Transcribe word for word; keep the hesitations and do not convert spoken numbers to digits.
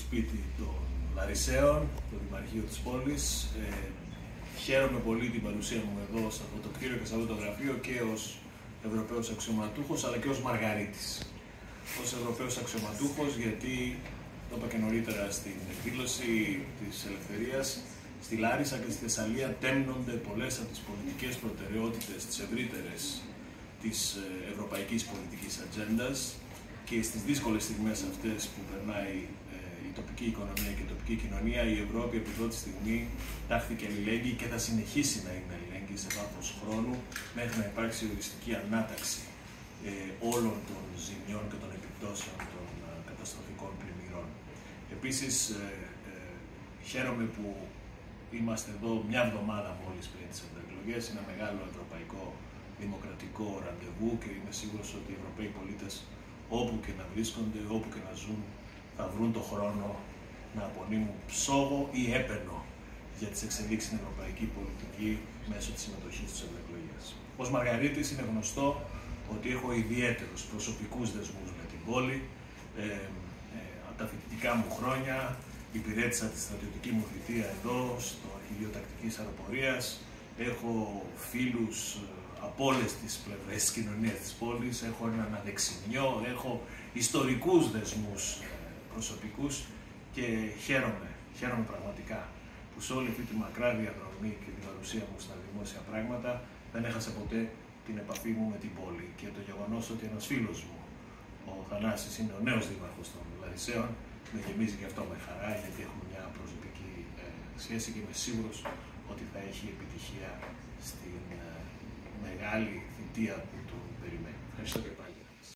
σπίτι των Λαρισαίων, το Δημαρχείο της πόλης. Ε, χαίρομαι πολύ την παρουσία μου εδώ σε αυτό το κτίριο και σε αυτό το γραφείο και ως Ευρωπαίος αξιωματούχος αλλά και ως Μαργαρίτης. Ως Ευρωπαίος αξιωματούχος, γιατί το είπα και νωρίτερα στην εκδήλωση της Ελευθερίας, στη Λάρισα και στη Θεσσαλία τέμνονται πολλές από τις πολιτικές προτεραιότητες, τις ευρύτερες της ευρωπαϊκής πολιτικής ατζέντας, και στις δύσκολες στιγμές αυτές που περνάει ε, η τοπική οικονομία και η τοπική κοινωνία, η Ευρώπη επί πρώτη στιγμή τάχθηκε αλληλέγγυη και θα συνεχίσει να είναι αλληλέγγυη σε βάθος χρόνου μέχρι να υπάρξει οριστική ανάταξη ε, όλων των ζημιών και των επιπτώσεων των ε, καταστροφικών πλημμυρών. Επίσης, ε, ε, χαίρομαι που είμαστε εδώ μια εβδομάδα μόλις πριν τις ευρωεκλογές. Είναι ένα μεγάλο ευρωπαϊκό δημοκρατικό ραντεβού και είμαι σίγουρος ότι οι Ευρωπαίοι πολίτες, όπου και να βρίσκονται, όπου και να ζουν, θα βρουν το χρόνο να απονείμουν ψόγο ή έπαινο για τις εξελίξεις στην ευρωπαϊκή πολιτική μέσω της συμμετοχής στις ευρωεκλογές. Ως Μαργαρίτης είναι γνωστό ότι έχω ιδιαίτερους προσωπικούς δεσμούς με την πόλη. Ε, ε, από τα φοιτητικά μου χρόνια υπηρέτησα τη στρατιωτική μου θητεία εδώ, στο Αρχηγείο Τακτικής Αεροπορίας. Έχω φίλους από όλες τις πλευρές της κοινωνίας της πόλης, έχω έναν αδεξιμιό, έχω ιστορικούς δεσμούς προσωπικούς και χαίρομαι, χαίρομαι πραγματικά που σε όλη αυτή τη μακρά διαδρομή και την παρουσία μου στα δημόσια πράγματα δεν έχασα ποτέ την επαφή μου με την πόλη. Και το γεγονός ότι ένας φίλος μου, ο Θανάσης, είναι ο νέος δήμαρχος των Λαρισαίων, με γεμίζει και αυτό με χαρά, γιατί έχουμε μια προσωπική ε, σχέση και είμαι σίγουρος ότι θα έχει επιτυχία στην ε, μεγάλη θητεία που τον περιμένει. Ευχαριστώ και πάλι.